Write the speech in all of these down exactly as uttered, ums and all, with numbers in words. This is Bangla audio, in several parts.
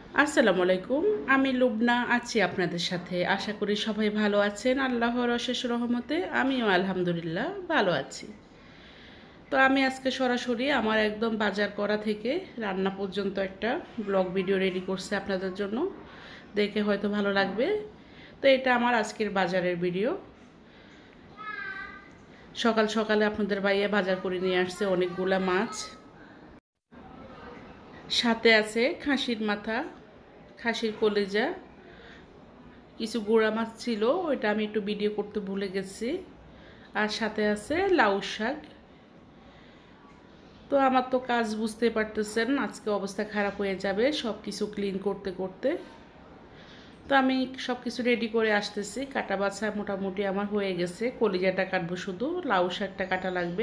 আসসালামু আলাইকুম। আমি লুবনা আছি আপনাদের সাথে। আশা করি সবাই ভালো আছেন। আল্লাহর অশেষ রহমতে আমিও আলহামদুলিল্লাহ ভালো আছি। তো আমি আজকে সরাসরি আমার একদম বাজার করা থেকে রান্না পর্যন্ত একটা ব্লগ ভিডিও রেডি করছি আপনাদের জন্য। দেখে হয়তো ভালো লাগবে। তো এটা আমার আজকের বাজারের ভিডিও। সকাল সকালে আপনাদের ভাইয়া বাজার করে নিয়ে আসছে অনেকগুলা মাছ। সাথে আছে খাসির মাথা, খাসির কলিজা, কিছু গুঁড়া মাছ ছিল, ওইটা আমি একটু ভিডিও করতে ভুলে গেছি। আর সাথে আছে লাউ শাক। তো আমার তো কাজ বুঝতে পারতেছেন, আজকে অবস্থা খারাপ হয়ে যাবে সব কিছু ক্লিন করতে করতে। তো আমি সব কিছু রেডি করে আসতেছি। কাটা বাছা মোটামুটি আমার হয়ে গেছে, কলিজাটা কাটবো, শুধু লাউ শাকটা কাটা লাগবে।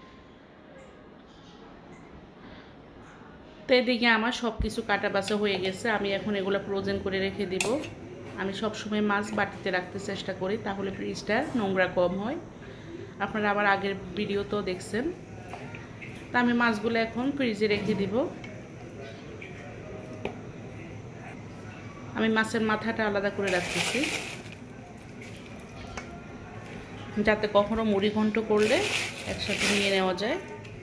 তো এদিকে আমার সব কিছু কাটা বাছা হয়ে গেছে, আমি এখন এগুলো ফ্রোজেন করে রেখে দিব। আমি সব সময় মাছ বাটিতে রাখতে চেষ্টা করি, তাহলে ফ্রিজটা নোংরা কম হয়। আপনারা আমার আগের ভিডিও তো দেখছেন। তা আমি মাছগুলো এখন ফ্রিজে রেখে দিব। আমি মাছের মাথাটা আলাদা করে রাখতেছি, যাতে কখনো মুড়ি ঘন্ট করলে একসাথে নিয়ে নেওয়া যায়।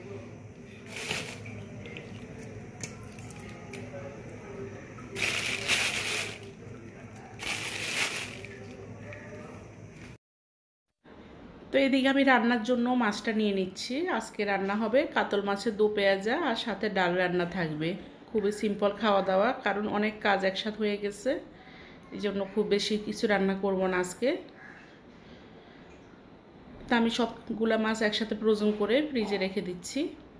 তো এদিকে আমি রান্নার জন্য মাছটা নিয়ে নিচ্ছি। আজকে রান্না হবে কাতল মাছের দো পেঁয়াজা, আর সাথে ডাল রান্না থাকবে। খুবই সিম্পল খাওয়া দাওয়া, কারণ অনেক কাজ একসাথে হয়ে গেছে, এই জন্য খুব বেশি কিছু রান্না করব না আজকে। তা আমি সবগুলা মাছ একসাথে ফ্রোজেন করে ফ্রিজে রেখে দিচ্ছি।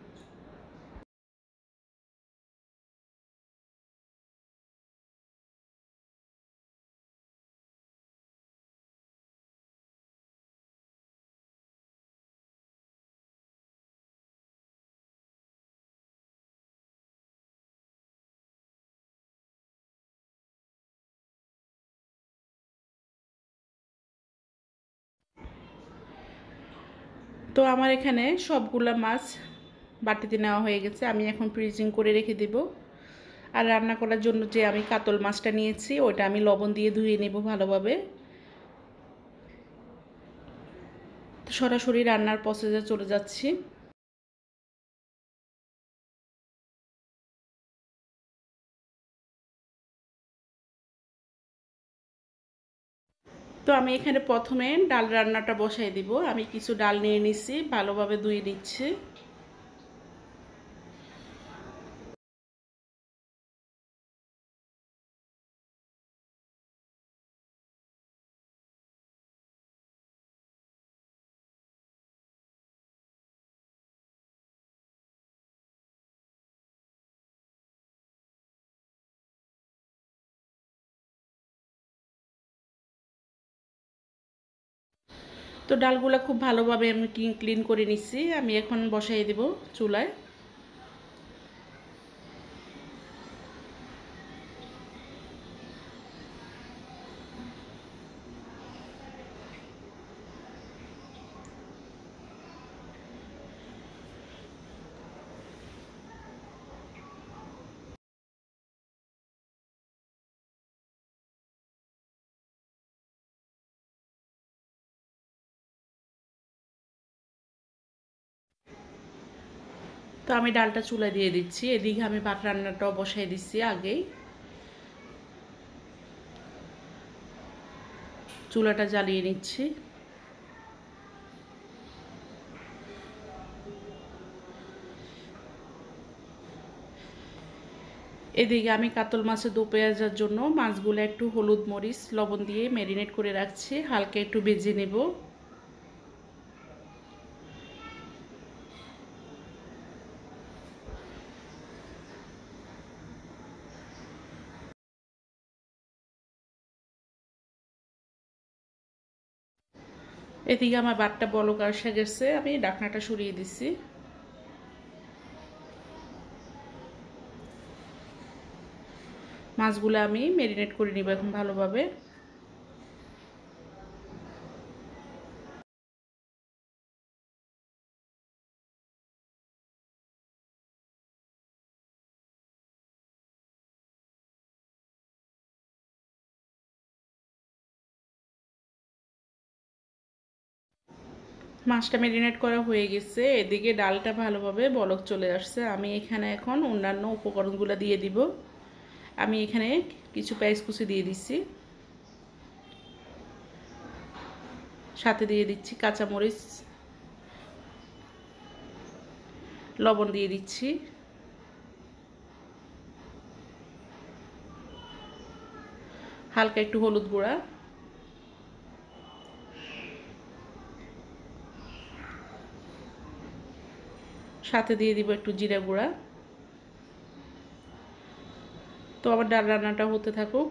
তো আমার এখানে সবগুলা মাছ বাটিতে নেওয়া হয়ে গেছে, আমি এখন ফ্রিজিং করে রেখে দেব। আর রান্না করার জন্য যে আমি কাতল মাছটা নিয়েছি, ওইটা আমি লবণ দিয়ে ধুয়ে নেব ভালোভাবে। তো সরাসরি রান্নার প্রসেসে চলে যাচ্ছি। তো আমি এখানে প্রথমে ডাল রান্নাটা বসাই দিব। আমি কিছু ডাল নিয়ে নিচ্ছি, ভালোভাবে ধুয়ে দিচ্ছি। তো ডালগুলো খুব ভালোভাবে আমি ক্লিন করে নিচ্ছি। আমি এখন বসাই দেব চুলায়। তো আমি ডালটা চুলায় দিয়ে দিচ্ছি, এদিকে আমি ভাত রান্নাটাও বসাই দিচ্ছি আগেই। চুলাটা জ্বালিয়ে নিচ্ছি। এদিকে আমি কাতল মাছের দো পেঁয়াজার জন্য মাছগুলো একটু হলুদ মরিচ লবণ দিয়ে ম্যারিনেট করে রাখছি, হালকা একটু ভেজে নেব। এদিকে আমার ভাতটা বলক আসে গেছে, আমি ঢাকনাটা সরিয়ে দিচ্ছি। মাছগুলো আমি ম্যারিনেট করে নিব এখন ভালোভাবে। মাছটা ম্যারিনেট করা হয়ে গেছে, এদিকে ডালটা ভালোভাবে বলক চলে আসছে। আমি এখানে এখন অন্যান্য উপকরণগুলো দিয়ে দিব। আমি এখানে কিছু পেঁয়াজ কুচি দিয়ে দিচ্ছি, সাথে দিয়ে দিচ্ছি কাঁচামরিচ, লবণ দিয়ে দিচ্ছি, হালকা একটু হলুদ গুঁড়া, সাথে দিয়ে দিব একটু জিরা গুঁড়া। তো আমার ডাল রান্নাটা হতে থাকুক।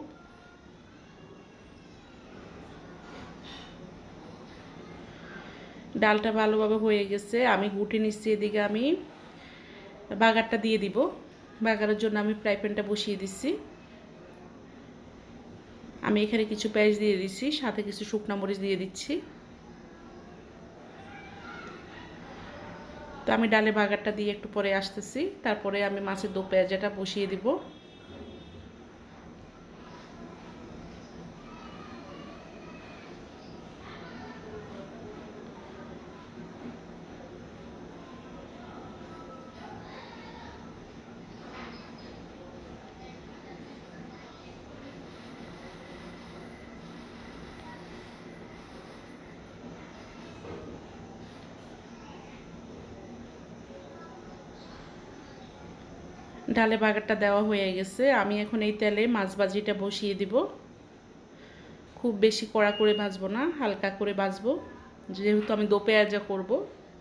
ডালটা ভালোভাবে হয়ে গেছে, আমি গুটি নিচ্ছি। এদিকে আমি বাগারটা দিয়ে দিব। বাগারের জন্য আমি ফ্রাই প্যানটা বসিয়ে দিচ্ছি। আমি এখানে কিছু পেঁয়াজ দিয়ে দিচ্ছি, সাথে কিছু শুকনো মরিচ দিয়ে দিচ্ছি। তো আমি ডালে বাগারটা দিয়ে একটু পরে আসতেছি, তারপরে আমি মাছের দো পেঁয়াজটা বসিয়ে দিব। ডালে বাগারটা দেওয়া হয়ে গেছে, আমি এখন এই তেলে মাছ ভাজিটা বসিয়ে দিব। খুব বেশি কড়া করে ভাজবো না, হালকা করে ভাজবো, যেহেতু আমি দো পেঁয়াজা করবো।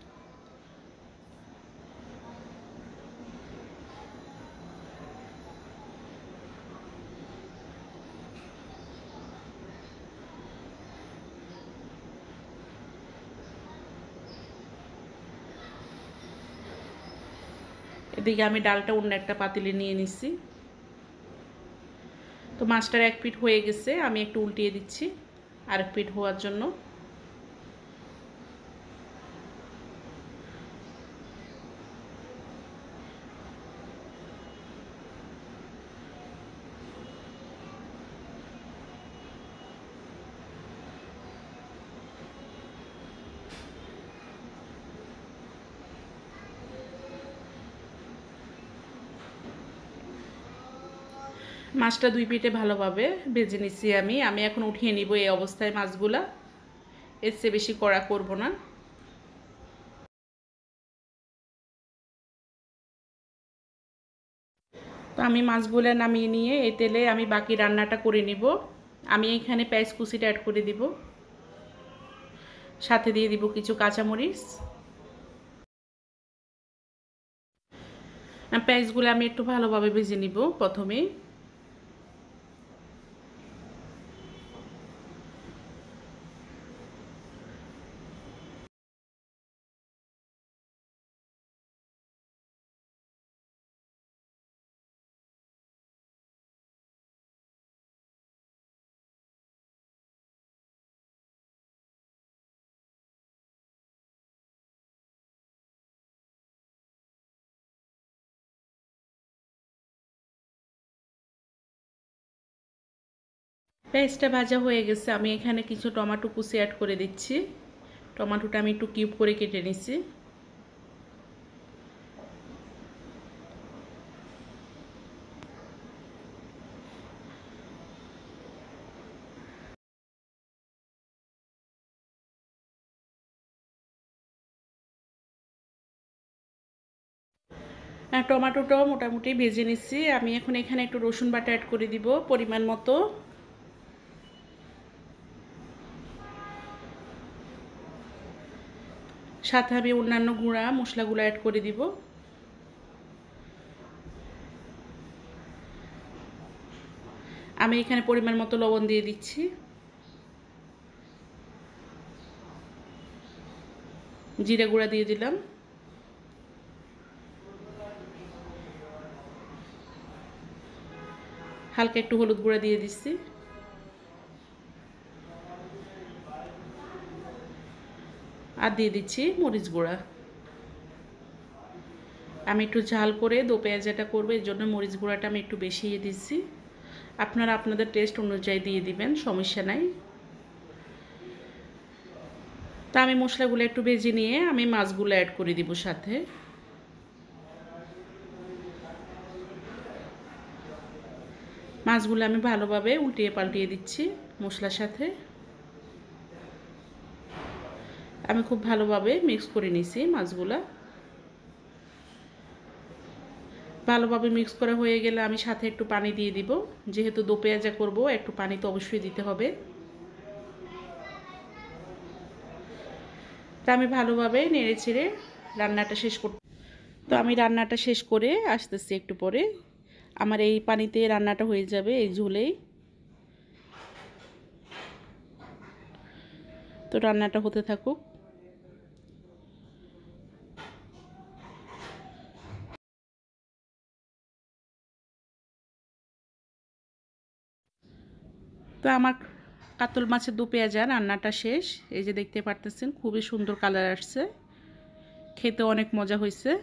এদিকে আমি ডালটা অন্য একটা পাতিলে নিয়ে নিচ্ছি। তো মাছটার এক পিঠ হয়ে গেছে, আমি একটু উল্টিয়ে দিচ্ছি আরেক পিঠ হওয়ার জন্য। মাছটা দুই পিঠে ভালোভাবে ভেজে নিচ্ছি আমি আমি এখন উঠিয়ে নিব এই অবস্থায় মাছগুলা। এর চেয়ে বেশি কড়া করব না। তো আমি মাছগুলো নামিয়ে নিয়ে এই তেলে আমি বাকি রান্নাটা করে নিব। আমি এখানে পেঁয়াজ কুচিটা অ্যাড করে দিব, সাথে দিয়ে দিব কিছু কাঁচামরিচ। পেঁয়াজগুলো আমি একটু ভালোভাবে ভেজে নিব প্রথমে। পেঁয়াজটা ভাজা হয়ে গেছে, আমি এখানে কিছু টমেটো কুচি অ্যাড করে দিচ্ছি। টমেটোটা আমি একটু কিউব করে কেটে নিচ্ছি। টমেটোটাও মোটামুটি ভেজে নিচ্ছি। আমি এখন এখানে একটু রসুন বাটা অ্যাড করে দিব পরিমাণ মতো। সাথে আমি অন্যান্য গুঁড়া মশলাগুলো অ্যাড করে দিব। আমি এখানে পরিমাণ মতো লবণ দিয়ে দিচ্ছি, জিরে গুঁড়া দিয়ে দিলাম, হালকা একটু হলুদ গুঁড়া দিয়ে দিচ্ছি, আর দিয়ে দিচ্ছি মরিচ গুঁড়া। আমি একটু ঝাল করে দো পেঁয়াজাটা করবো, এর জন্য মরিচ গুঁড়াটা আমি একটু বেশি দিচ্ছি। আপনারা আপনাদের টেস্ট অনুযায়ী দিয়ে দিবেন, সমস্যা নাই। তো আমি মশলাগুলো একটু ভেজে নিয়ে আমি মাছগুলো অ্যাড করে দিব সাথে। মাছগুলো আমি ভালোভাবে উল্টিয়ে পাল্টিয়ে দিচ্ছি মশলার সাথে। আমি খুব ভালোভাবে মিক্স করে নিছি মাছগুলো। ভালোভাবে মিক্স করা হয়ে গেলে আমি সাথে একটু পানি দিয়ে দিব, যেহেতু দো পেঁয়াজা করব একটু পানি তো অবশ্যই দিতে হবে। তা আমি ভালোভাবে নেড়ে চেড়ে রান্নাটা শেষ করতে তো আমি রান্নাটা শেষ করে আসতেছি একটু পরে। আমার এই পানিতে রান্নাটা হয়ে যাবে, এই ঝোলেই। তো রান্নাটা হতে থাকুক। তো আমার কাতল মাছের দু পেঁয়াজা রান্নাটা শেষ। এই যে দেখতে পারতেছেন খুবই সুন্দর কালার আসছে, খেতে অনেক মজা হয়েছে।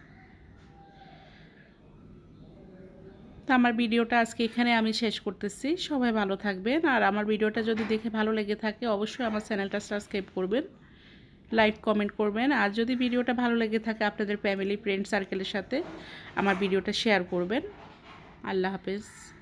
তো আমার ভিডিওটা আজকে এখানে আমি শেষ করতেছি। সবাই ভালো থাকবেন, আর আমার ভিডিওটা যদি দেখে ভালো লেগে থাকে অবশ্যই আমার চ্যানেলটা সাবস্ক্রাইব করবেন, লাইক কমেন্ট করবেন। আর যদি ভিডিওটা ভালো লেগে থাকে আপনাদের ফ্যামিলি ফ্রেন্ড সার্কেলের সাথে আমার ভিডিওটা শেয়ার করবেন। আল্লাহ হাফেজ।